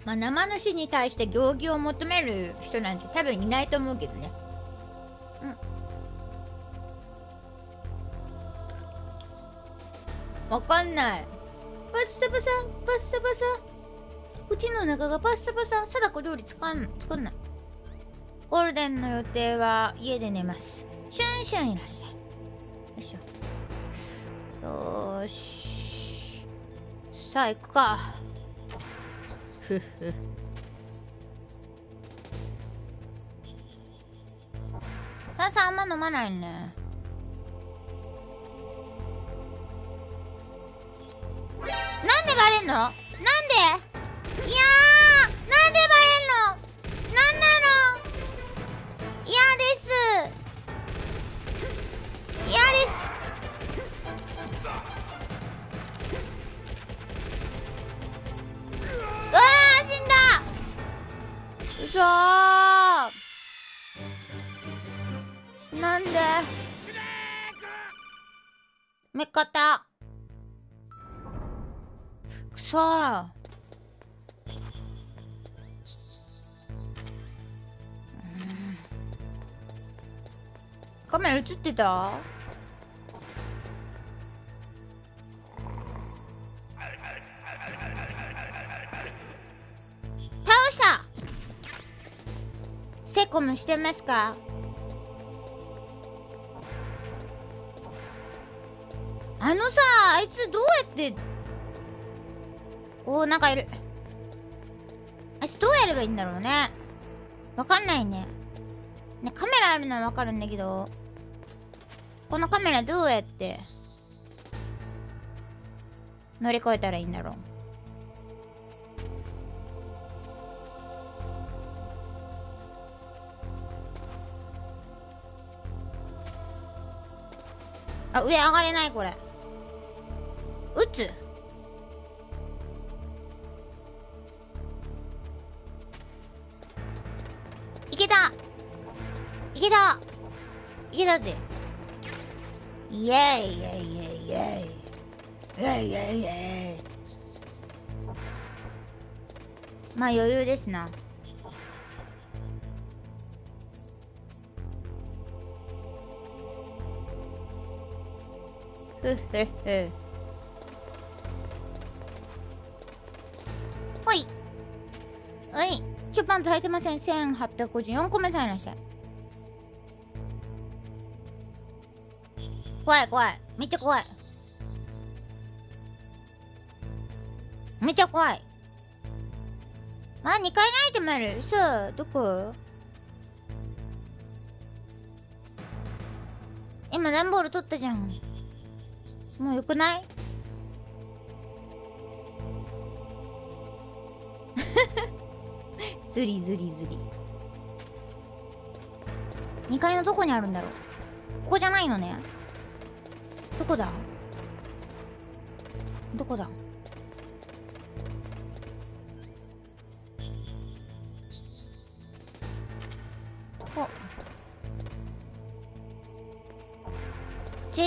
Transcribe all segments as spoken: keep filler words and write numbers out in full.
まあ生主に対して行儀を求める人なんて多分いないと思うけどね。うん。わかんない。パッサパサパッサパサ、口の中がパッサパサ。貞子料理つかん作んない。ゴールデンの予定は家で寝ます。シュンシュンいらっしゃい。よいしょ。よーし、さあ行くか。ふっふ。炭酸あんま飲まないね。なんでバレんの？なんで？いやー、なんでバレんの？なんなの？嫌です。嫌です。うわー、死んだ。うそー。なんで？めっかった。くそー。カメラ映ってた？倒した。セコムしてますか？あのさ、あいつどうやって。おー、なんかいる。あいつどうやればいいんだろうね。わかんないね。ね、カメラあるのはわかるんだけど、このカメラどうやって乗り越えたらいいんだろう。あ、上上がれないこれ。撃つ。いけたいけたいけたぜ。イエイイエイイエイイエイイエイイエイイエイイエイ。まあ余裕ですな。ふっふっふ。ほいほい。キュパンツ履いてません。せんはっぴゃくごじゅうよんこめさえなしゃい。怖い怖い、めっちゃ怖い、めっちゃ怖い。あ、にかいのアイテムある。さあどこ？今段ボール取ったじゃん。もうよくない？ズリズリズリ。にかいのどこにあるんだろう。ここじゃないのね。どこだ？どこだ？お、こっち？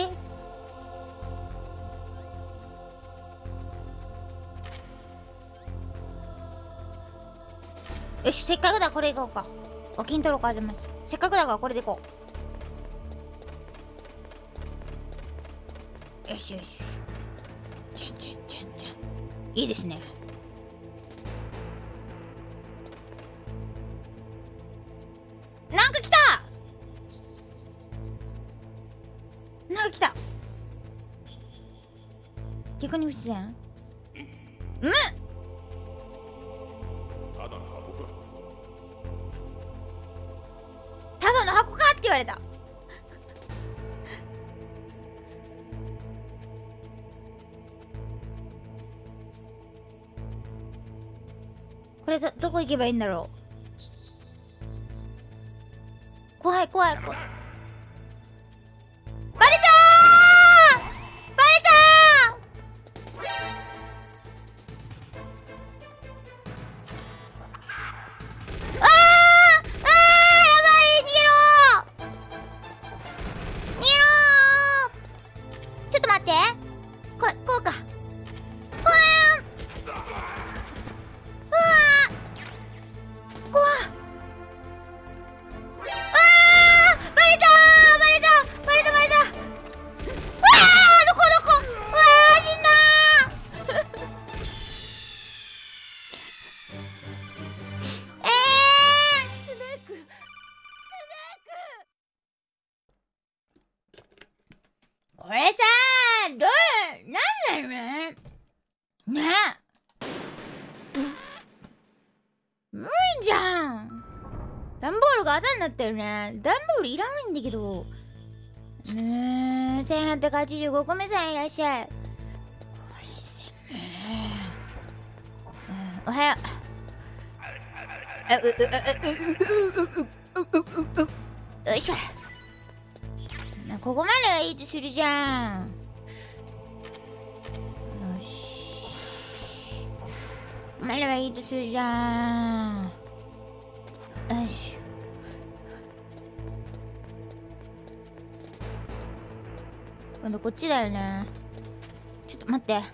よし、せっかくだ、これ行こうか。お金取ろうか、あぜます。せっかくだからこれで行こう。よしよしよし。ちゃんちゃんちゃんちゃん。いいですね。なんか来た。なんか来た。逆に不自然。うん。ただの箱かって言われた。これど、どこ行けばいいんだろう。怖い怖い怖い。バレたー、バレたー。あーあー、やばい、逃げろー、逃げろー。ちょっと待って、ここうか。ほーん、うわー、 ねえ、無理じゃん。段ボールがあだになったよね。段ボールいらないんだけど。うーん、せんはっぴゃくはちじゅうごこめさんいらっしゃい。これせん、うん、おはよう。あうううううううううよいしょ。ここまではいいとするじゃん。よし、ここまではいいとするじゃん。よし。今度こっちだよね。ちょっと待って。あ、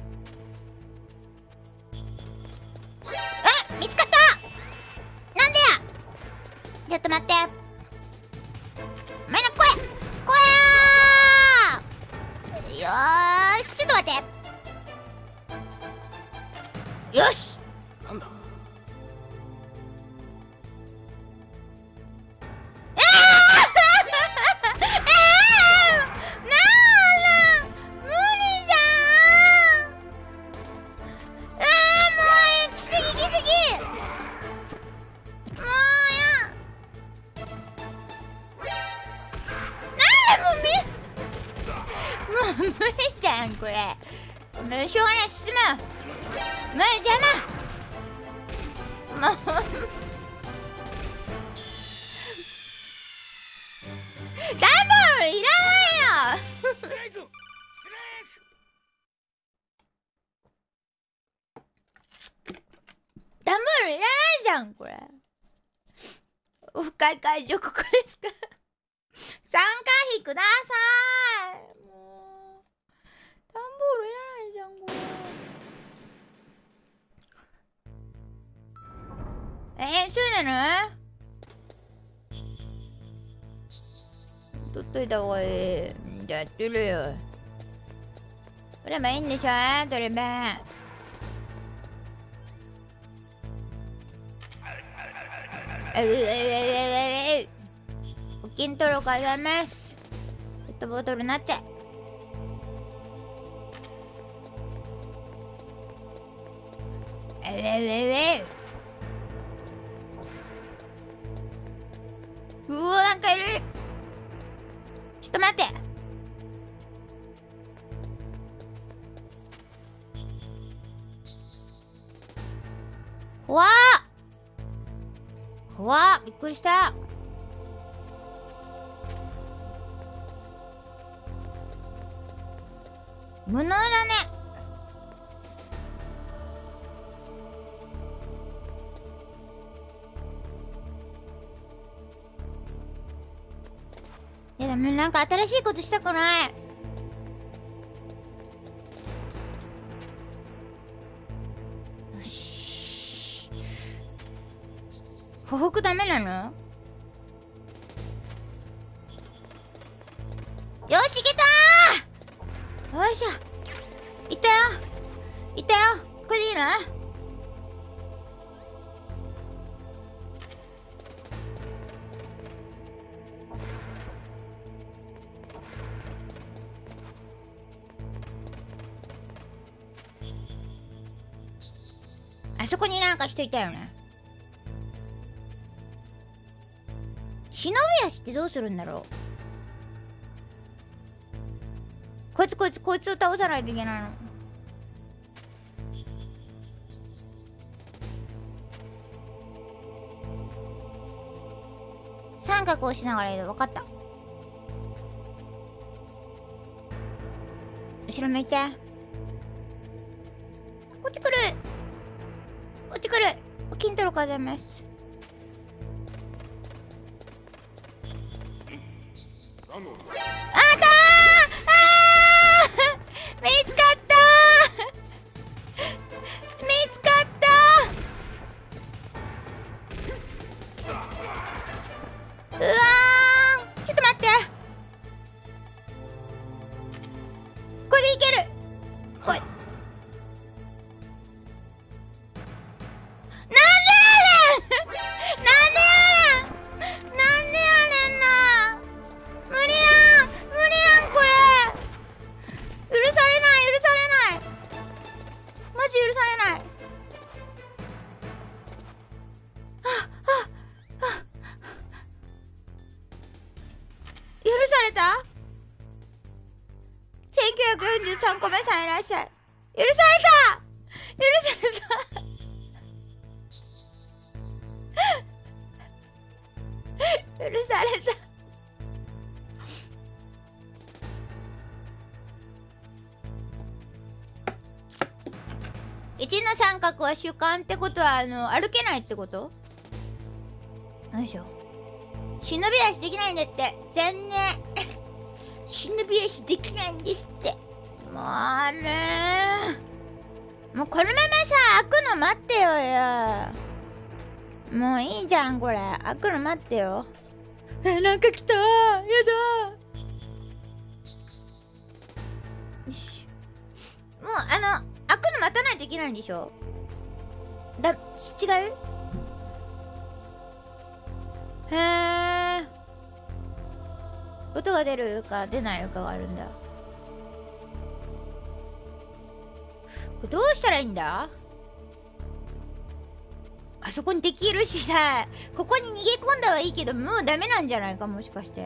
見つかった。なんでや。ちょっと待って。お前の声声よーし、ちょっと待って。よし。 なんだ。 無理じゃんこれ。もうしょうがない、進む。もう邪魔。もうダンボールいらないよ。ダンボールいらないじゃんこれ。オフ会会場ここですか。参加費ください。もうダンボールいらないじゃんこれ。えー、そうなの？取っといた方がいい。じゃあやってるよ。取ればいいんでしょ。取れば。えうえうえうえう。お金取ろうかざいます。ペットボトルなっちゃえ。えうえうえう。うお、なんかいる。ちょっと待って。怖っ怖っ、びっくりした。無能だね。いやでもなんか新しいことしたくない。よし。補服ダメなの？よし、いけたー。よいしょ。いったよ。いったよ。これでいいの？あそこになんか人いたよね。忍び足ってどうするんだろう。こいつこいつこいつを倒さないといけないの。三角をしながらいる。分かった。後ろ向いて。こっち来る。こっち来る。金取るからざいます。あったー。見つかったー。見つかったー。うわー、ちょっと待って。これでいける。こい。なんでやねん。なんでやねん。なんでやねんな。無理やん無理やんこれ。許されない許されさんこめさんいらっしゃい。許された許された許された。いちの三角は主観ってことはあの歩けないってこと？よいしょ。忍び足できないんだって。残念忍び足できないんですって。もうねもうこのままさ開くの待ってよよ。もういいじゃんこれ。開くの待ってよ。え、なんか来たー。やだー。よし。もうあの開くの待たないといけないんでしょ。だ、違う？へえ。音が出るか出ないかがあるんだ。これどうしたらいいんだ？あそこに敵いるしさ、ここに逃げ込んだはいいけど、もうダメなんじゃないか、もしかして。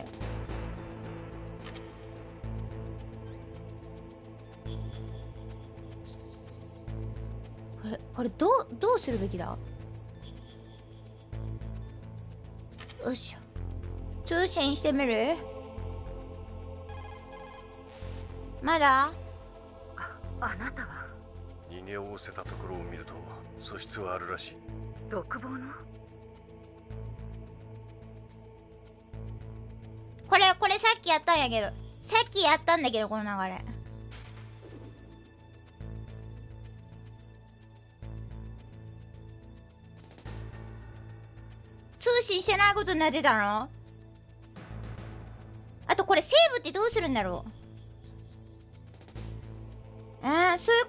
これ、これどう、どうするべきだ？よいしょ。通信してみる？まだ？ あ、あなたは逃げおおせたところを見ると素質はあるらしい。 独房の？ これこれさっきやったんやけど、さっきやったんだけどこの流れ。通信してないことになってたの？あとこれセーブってどうするんだろう？ああ、そういうこと？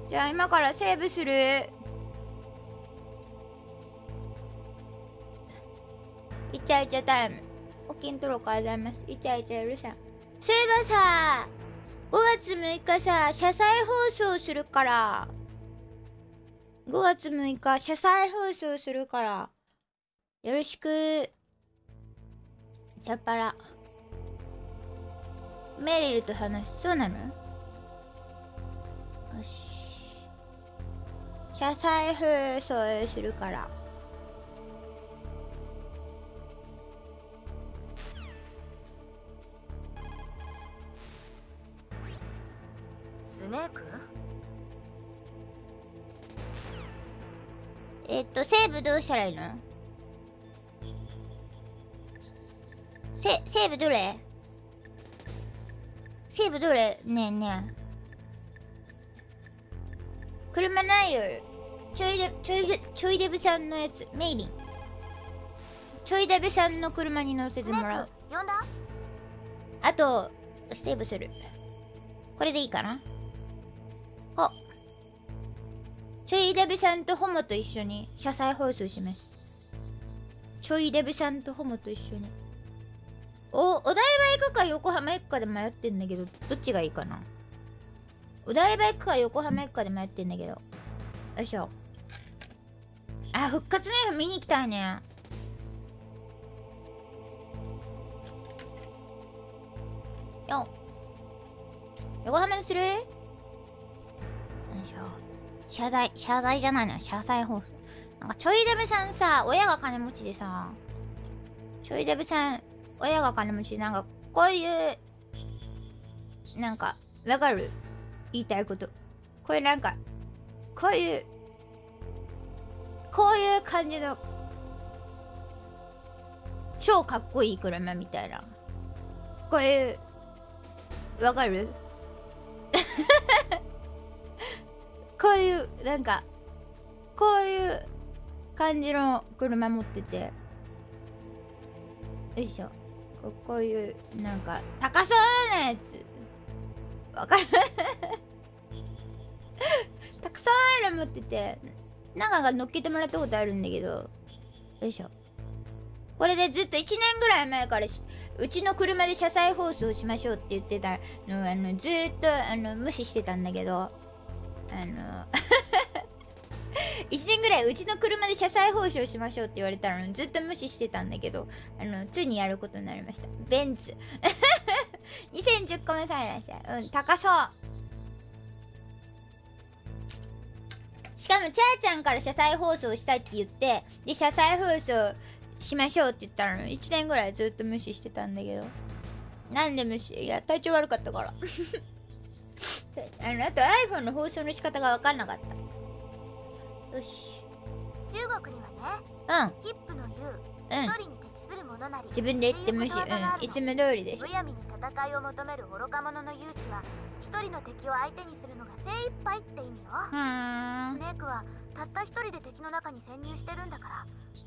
じゃあ今からセーブする。イチャイチャタイム。おきんとろからございます。イチャイチャうるさい。そういえばさ、ごがつむいかさ、車載放送するから。ごがつむいか、車載放送するから。よろしく。チャッパラ。メリルと話す。そうなの？よし。車載放送するから。 スネーク？ えっと、セーブどうしたらいいの？セ、セーブどれ？セーブどれ？ねえねえ。車ないよ。ちょいで、ちょいで、ちょいデブさんのやつ。メイリン。ちょいデブさんの車に乗せてもらう。 呼んだ？ あと、セーブする。これでいいかな？あ。ちょいデブさんとホモと一緒に車載放送します。ちょいデブさんとホモと一緒に。お、お台場行くか横浜行くかで迷ってんだけど、どっちがいいかな？お台場行くか横浜行くかで迷ってんだけど。よいしょ。あ、復活ネーフ見に行きたいね。よっ。横浜にする？よいしょ。謝罪、謝罪じゃないのよ。謝罪放送。なんかちょいデブさんさ、親が金持ちでさ、ちょいデブさん、親が金持ちで、なんかこういう、なんか、わかる？言いたいこと。これなんか、こういう、こういう感じの、超かっこいい車みたいな。こういう、わかる？こういうなんかこういう感じの車持ってて、よいしょ。こ, こういうなんか高そうなやつわかる？たくさんあるの持ってて、長が乗っけてもらったことあるんだけど、よいしょ。これでずっといちねんぐらい前からうちの車で車載放送しましょうって言ってたのをあのずーっとあの無視してたんだけど、あのいちねんぐらいうちの車で車載放送しましょうって言われたのにずっと無視してたんだけど、あのついにやることになりました。ベンツにせんじゅっこめさんいらっしゃい。うん、高そう。 しかもチャーちゃんから車載放送したいって言って、で車載放送しましょうって言ったのいちねんぐらいずっと無視してたんだけど、なんで無視、いや体調悪かったからあのあと iPhone の放送の仕方が分かんなかった。よし、 中国にはね、 うんヒップの言ううん一人に適するものなり自分で言って無視、うんいつも通りでしょ。 むやみに戦いを求める愚か者の勇気は一人の敵を相手にするのが精一杯って意味よ。 うーんスネークはたった一人で敵の中に潜入してるんだから、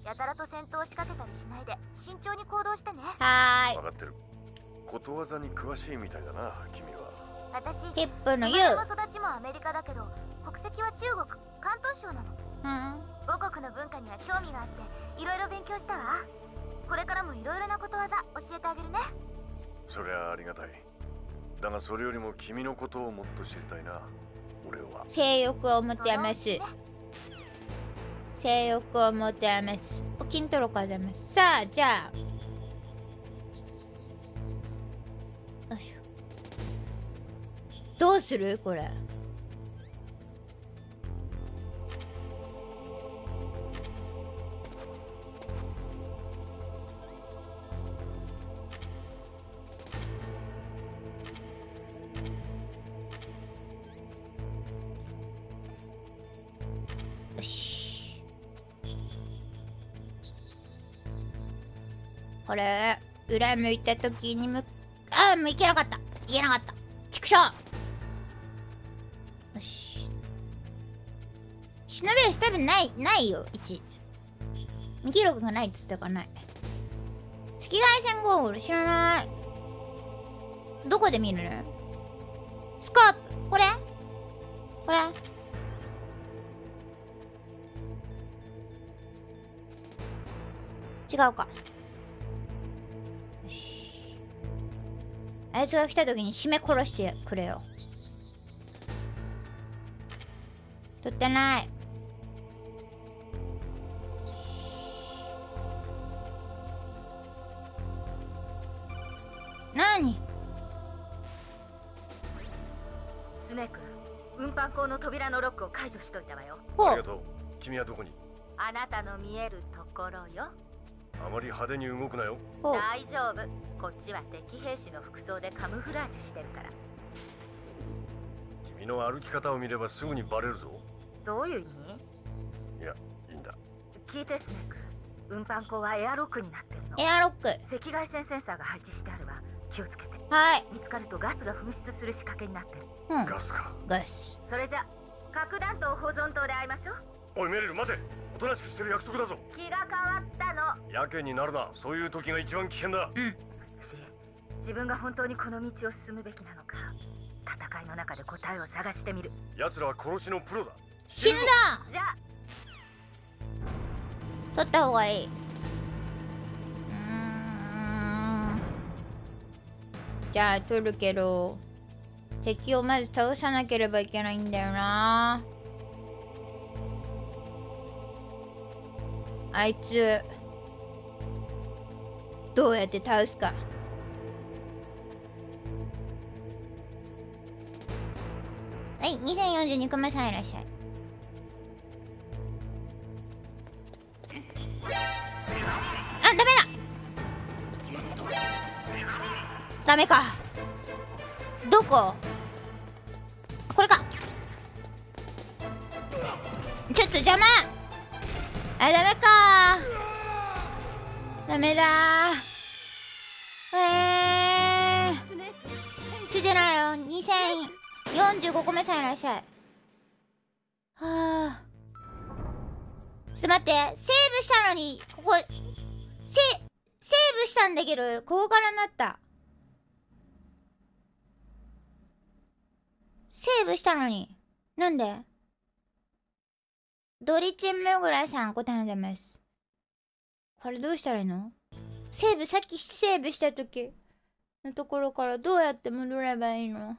やたらと戦闘を仕掛けたりしないで慎重に行動してね。 はーい、 分かってる。ことわざに詳しいみたいだな君は。 私ヒップの生言う、 まれも育ちもアメリカだけど国籍は中国広東省なの。 うん母国の文化には興味があっていろいろ勉強したわ。これからもいろいろなことわざ教えてあげるね。 そりゃありがたい。だがそれよりも君のことをもっと知りたいな。俺は性欲を持ってます。 そのうちね性欲を持ってます。お筋トレございます。さあじゃあよいしょ、どうするこれ。よし、これ裏向いた時にむあーもういけなかった、いけなかった、畜生。よし、忍び足多分ないないよ。いち右力がないっつったからない。赤外線ゴーグル知らない。どこで見るの？スコープこれこれ違うか。よし、あいつが来た時に締め殺してくれよ。取ってない。なに？ スネーク、運搬口の扉のロックを解除しといたわよ。 ほうありがとう。君はどこに？ あなたの見えるところよ。 あまり派手に動くなよ。 ほう、 大丈夫、こっちは敵兵士の服装でカムフラージュしてるから。 君の歩き方を見ればすぐにバレるぞ。 どういう意味？ いや、いいんだ。 聞いてスネーク、運搬口はエアロックになってるの。 エアロック。 赤外線センサーが配置してあるわ。気をつけて。 はい。 見つかるとガスが噴出する仕掛けになってる。 うん、 ガスか。 ガス。 それじゃ核弾頭保存棟で会いましょう。 おいメリル待て。おとなしくしてる約束だぞ。 気が変わったの。 やけになるな。そういう時が一番危険だ。 うん。 私、自分が本当にこの道を進むべきなのか、戦いの中で答えを探してみる。 奴らは殺しのプロだ。 死ぬだ。 じゃあ取った方がいい。うーん、じゃあ取るけど敵をまず倒さなければいけないんだよな。あいつどうやって倒すか。はい、にせんよんじゅうにコマさんいらっしゃい。あ、ダメだ。ダメか。どこ？これか。ちょっと邪魔。あ、ダメか。ダメだ。えー。ついてないよ。にせんよんじゅうごこめさんいらっしゃい。はあ。ちょっと待って、セーブしたのに、ここ、セ、セーブしたんだけど、ここからなった。セーブしたのに。なんで？ドリチンムグラさん、答えてます。これどうしたらいいの？セーブ、さっきセーブした時のところからどうやって戻ればいいの？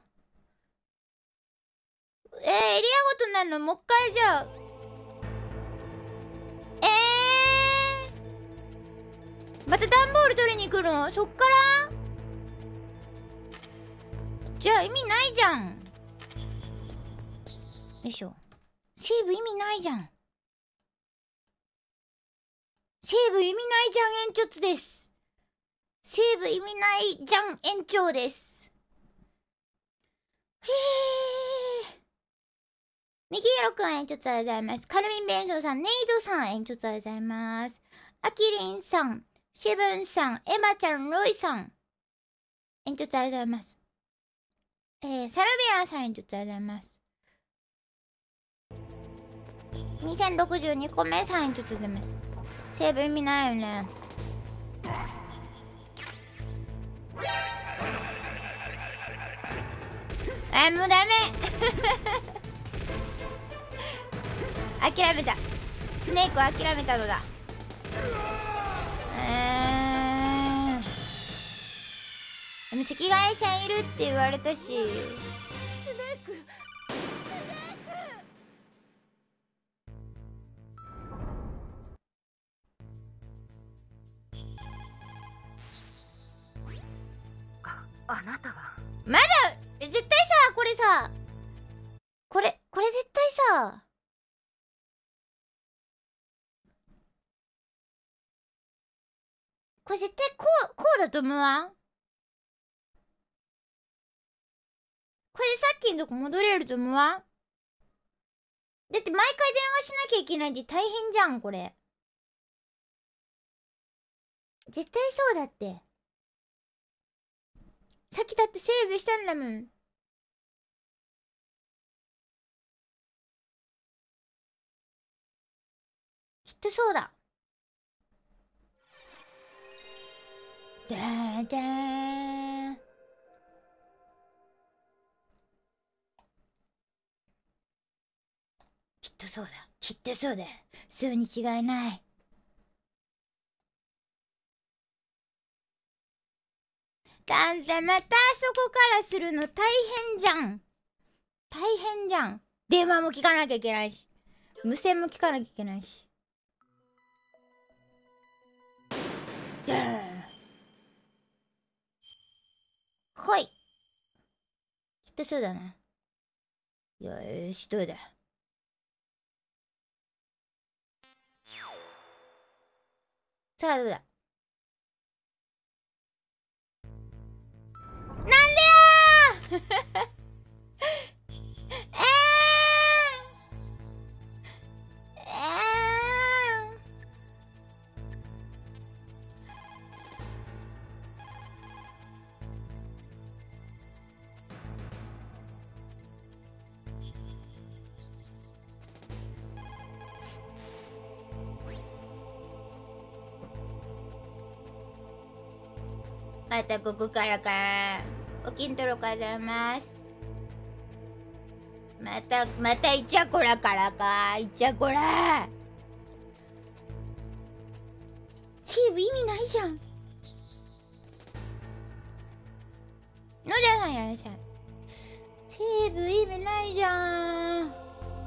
えー、エリアごとになるの？もう一回じゃあ。えー、また段ボール取りに来るの？そっからじゃあ意味ないじゃん。よいしょ。セセーブ意味ないじゃん。セーブ意味ないじゃん延長です。セーブ意味ないじゃん延長です。へえ。右ヒロくん延長ありがとうございます。カルミンベンソーさん、ネイドさん延長ありがとうございます。アキリンさん、シェブンさん、エマちゃん、ロイさん延長ありがとうございます。えー、サルビアさん延長ありがとうございます。にせんろくじゅうにこめさん延長ありがとうございます。セーブ意味ないよね。あ、もうダメ諦めた。スネークは諦めたのだ。えー、でも赤外線いるって言われたし。スネークあなたはまだ絶対さ、これさ、これこれ絶対さ、これ絶対こうこうだと思わん？これでさっきのとこ戻れると思わん？だって毎回電話しなきゃいけないって大変じゃんこれ。絶対そうだって。さっきだってセーブしたんだもん。きっとそうだ。だーだー。きっとそうだ。きっとそうだ。そうに違いない。だってまたそこからするの大変じゃん。大変じゃん。電話も聞かなきゃいけないし、無線も聞かなきゃいけないし。だー。はい。きっとそうだな。よーし、どうだ。さあどうだ。なんでやーえー、えー、またここからか。お筋トレありがとうございます。またまたイチャコラからか。イチャコラセーブ意味ないじゃん。野田さんやらっしゃい。セーブ意味ないじゃん。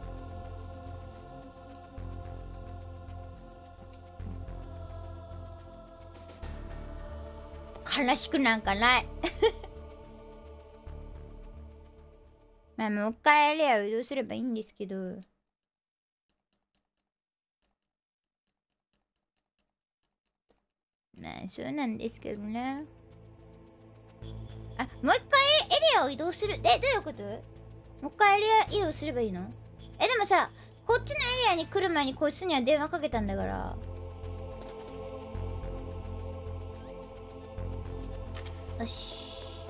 悲しくなんかないまあもう一回エリアを移動すればいいんですけど、まあそうなんですけどね。あ、もう一回エリアを移動する。え、どういうこと？もう一回エリア移動すればいいの？え、でもさ、こっちのエリアに来る前にこいつには電話かけたんだから。よし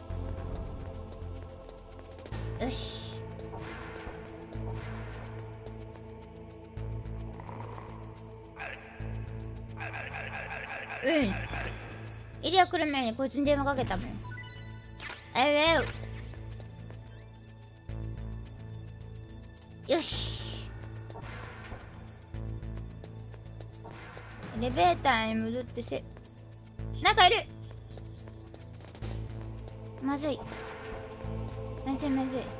よし。うん。エリア来る前にこいつに電話かけたもん。ええー、よし。エレベーターに戻ってせ。なんかいる。まずいまずいまずい。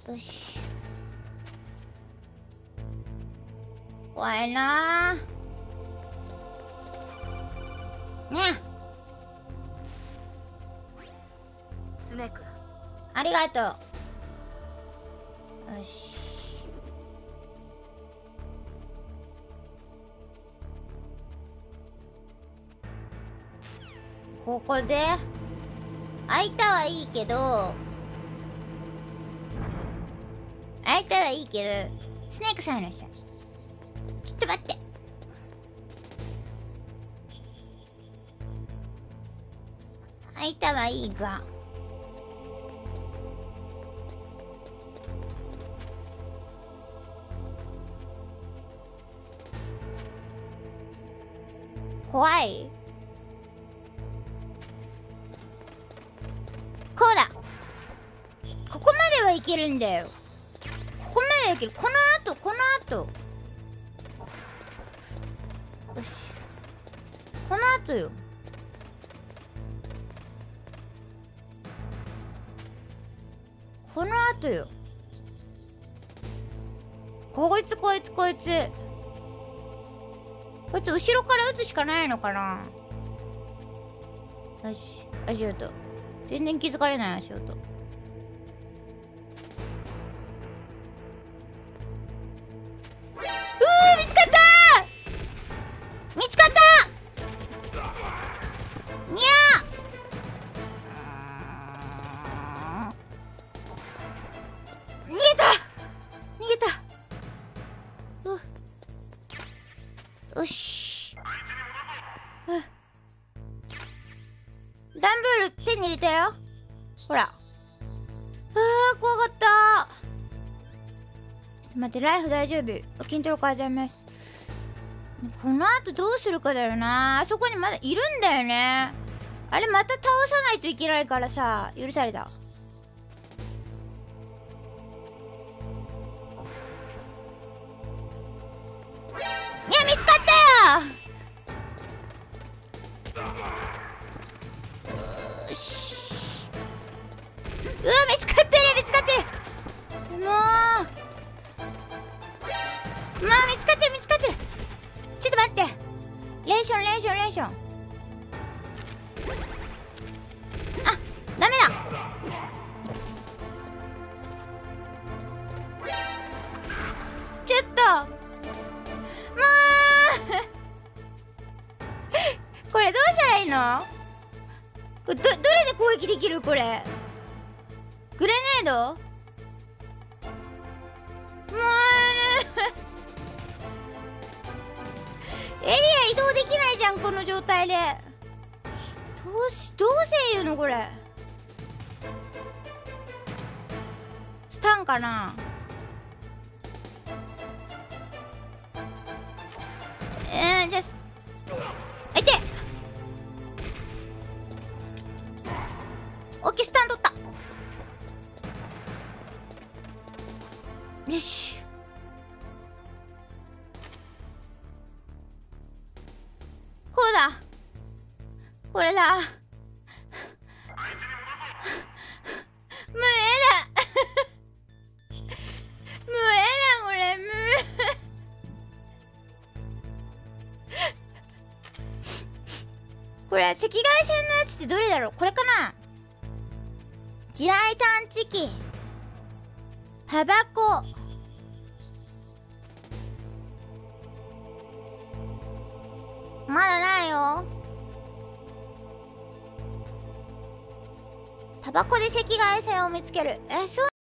よし。怖いなー。ねえ。 スネーク、 ありがとう。よし。ここで開いたはいいけど開いたはいいけどスネークさんいらっしゃい。ちょっと待って。開いたはいいが怖い。こうだ。ここまではいけるんだよ。ここまではいける。この後この後よし。この後よ。この後よ。こいつこいつこいつこいつ後ろから撃つしかないのかな。よし、足音全然気づかれない。足音。うー、見つかったー。見つかったー。にゃー。逃げた逃げた。うよし。うん。ダンブール手に入れたよ。ほら。あー、怖かった。ちょっと待って、ライフ大丈夫。筋トレからございます。この後どうするかだよな。あそこにまだいるんだよね。あれまた倒さないといけないからさ、許された。いや、見つかったよ。よし。うわ、見つかってる見つかってる。もうもう見つかってる見つかってる。ちょっと待って。レーションレーションレーション。あ、ダメだ。ちょっともうこれどうしたらいいの。これど、どれで攻撃できる。これグレネード。もうエリア移動できないじゃんこの状態で。どうしどうせ言うのこれ。スタンかな。えー、じゃああいて。オッケー、スタン取った。よし。こうだ。これだ。無理だ。無理だこれ。無理。これ赤外線のやつってどれだろう。これかな。地雷探知機、タバコ、まだないよ。タバコで赤外線を見つける。え、そう